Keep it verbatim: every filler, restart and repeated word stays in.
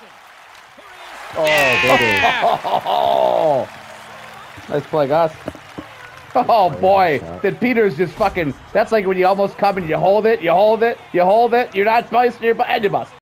Oh, baby. Oh, Nice play, Gus. oh boy. Then Peter's just fucking, that's like when you almost come and you hold it, you hold it, you hold it. You're not supposed to, and you bust.